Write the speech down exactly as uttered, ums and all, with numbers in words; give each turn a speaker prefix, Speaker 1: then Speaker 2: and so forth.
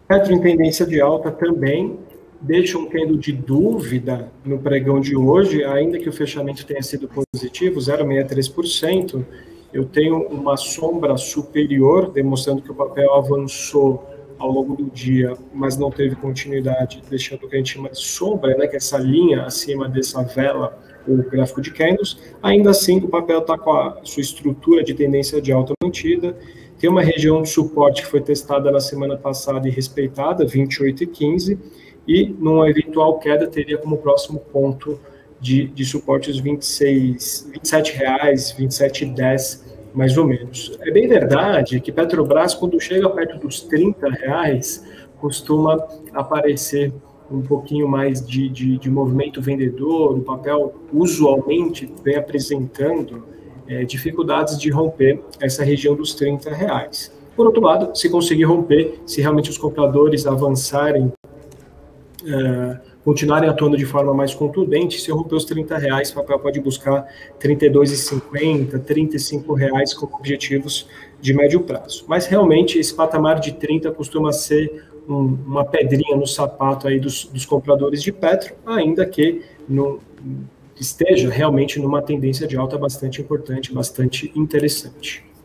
Speaker 1: Petro em tendência de alta também, deixa um candle de dúvida no pregão de hoje, ainda que o fechamento tenha sido positivo, zero vírgula sessenta e três por cento, eu tenho uma sombra superior, demonstrando que o papel avançou ao longo do dia, mas não teve continuidade, deixando o que a gente chama de sombra, né, que é essa linha acima dessa vela, o gráfico de candles. Ainda assim, o papel está com a sua estrutura de tendência de alta mantida, tem uma região de suporte que foi testada na semana passada e respeitada, vinte e oito e quinze, e numa eventual queda teria como próximo ponto de, de suporte os vinte e seis, vinte e sete reais, vinte e sete e dez, mais ou menos. É bem verdade que Petrobras, quando chega perto dos trinta reais, costuma aparecer um pouquinho mais de, de, de movimento vendedor, o papel usualmente vem apresentando é, dificuldades de romper essa região dos trinta reais. Por outro lado, se conseguir romper, se realmente os compradores avançarem, é, continuarem atuando de forma mais contundente, se romper os trinta reais, o papel pode buscar trinta e dois e cinquenta, trinta e cinco reais como objetivos de médio prazo. Mas realmente esse patamar de trinta costuma ser um, uma pedrinha no sapato aí dos, dos compradores de Petro, ainda que no, esteja realmente numa tendência de alta bastante importante, bastante interessante.